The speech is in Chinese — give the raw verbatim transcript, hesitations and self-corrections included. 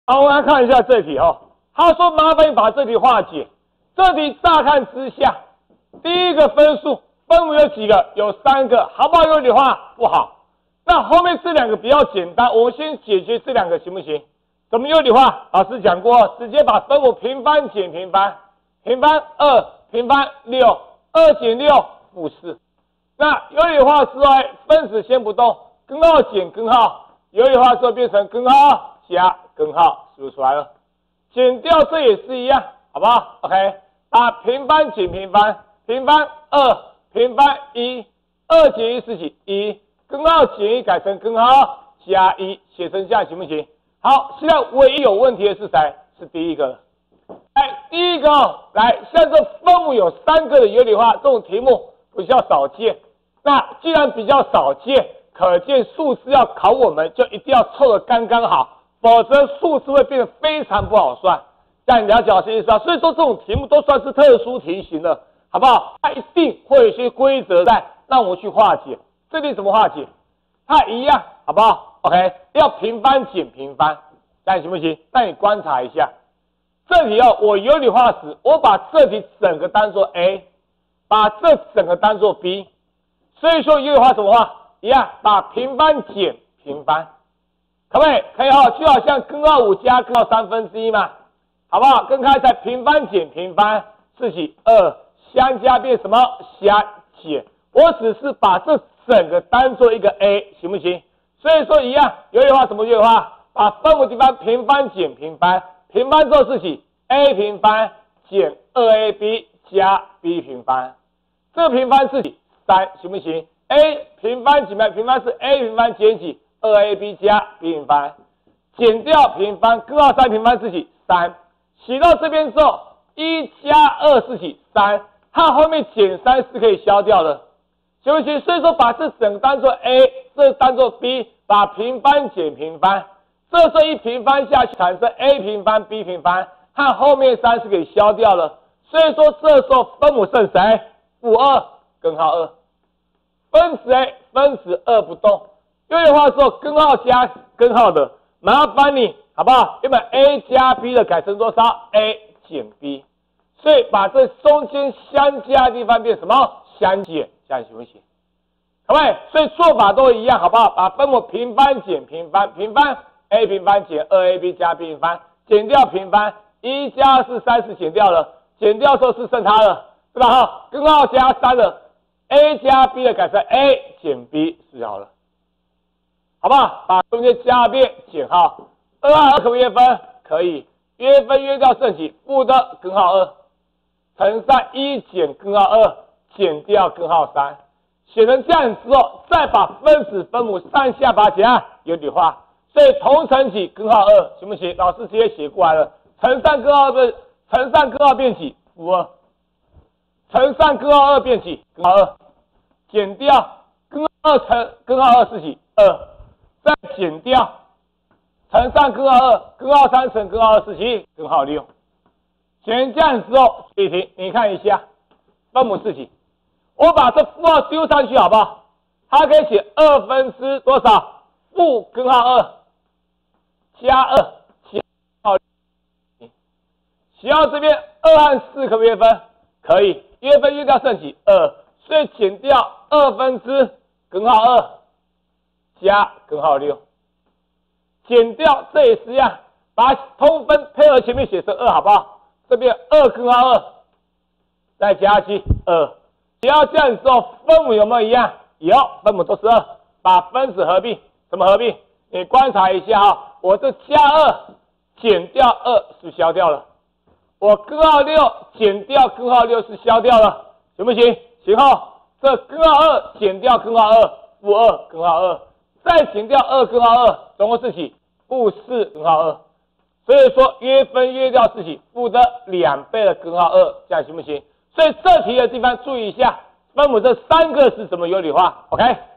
好，我们来看一下这题哦。他说麻烦你把这题化解。这题乍看之下，第一个分数分母有几个？有三个，好不好有理化？不好。那后面这两个比较简单，我们先解决这两个行不行？怎么有理化？老师讲过，直接把分母平方减平方，平方二，平方六，二减六负四。那有理化之后，分子先不动，根号减根号，有理化之后变成根号加根号，是不是出来了？减掉这也是一样，好不好 ？OK， 把平方减平方，平方二，平方一，二减一是几？一，根号减一改成根号加一，写成这样行不行？好，现在唯一有问题的是谁？是第一个了。来，第一个、哦，来，像这分母有三个的有理化，这种题目比较少见。那既然比较少见，可见数字要考我们，就一定要凑得刚刚好，否则数字会变得非常不好算。这样你了解我的意思啊？所以说这种题目都算是特殊题型的，好不好？它一定会有一些规则在，让我们去化解。这里怎么化解？它一样，好不好 ？OK， 要平方减平方，这样行不行？那你观察一下，这题哦，我有理化时，我把这题整个当做 A， 把这整个当做 B。所以说有理化怎么画？一样，把平方减平方，可不可以？可以哈、哦，就好像根号五加根号三分之一嘛，好不好？跟刚才平方减平方是几？二相加变什么？相减。我只是把这整个当做一个 A， 行不行？所以说一样，有理化怎么有理化？把分母地方平方减平方，平方之后是几 ？A 平方减 二 A B 加 B 平方，这个平方是几？三行不行 ？A 平方减平方是 A 平方减几 ？二 A B 加 B 平方，减掉平方，根号三平方是几？三。写到这边之后，一加二是几？三。它后面减三是可以消掉的，行不行？所以说把这整个当做 A， 这当做 B， 把平方减平方，这时候一平方下去产生 A 平方 B 平方，和后面三是可以消掉了。所以说这时候分母剩谁？负二。根号二，分子 A 分子二不动，有理化之后根号加根号的，麻烦你好不好？要把 A 加 B 的改成多少 ？A 减 B， 所以把这中间相加的地方变什么？相减，这样行不行？好不好？所以做法都一样，好不好？把分母平方减平方，平方 A 平方减 二 A B 加 B 平方，减掉平方，一加是三是减掉了，减掉之后是剩它了，对吧？哈，根号加三了。A 加 B 的改成 A 减 B 是好了，好不好？把中间加变减号，二和二可不可以约分？可以，约分约掉剩几？负的根号二乘上一减根号二减掉根号三，写成这样之后，再把分子分母上下把它减啊，有理化，所以同乘几根号二行不行？老师直接写过来了，乘上根号二，乘上根号变几？负二。乘上根号二变几？根号二，减掉根号二乘根号二是几？二，再减掉乘上根号二，根号三乘根号二是几？根号六。写成这样之后，这题你看一下，分母是几？我把这负号丢上去好不好？它可以写二分之多少？负根号二加二加号六。写到这边，二和四可不可以约分？可以。约分约掉剩几？二，所以减掉二分之根号二加根号六，减掉这也是一样，把通分配合前面写成二，好不好？这边二根号二，再加去二，只要这样之后，分母有没有一样？有，分母都是二，把分子合并，怎么合并？你观察一下啊，我这加二减掉二是不是消掉了？我根号六减掉根号六是消掉了，行不行？行哈，这根号二减掉根号二，负二根号二，再减掉二根号二，总共是几？负四根号二。所以说约分约掉是几？负的两倍的根号二，这样行不行？所以这题的地方注意一下，分母这三个是怎么有理化 ？OK。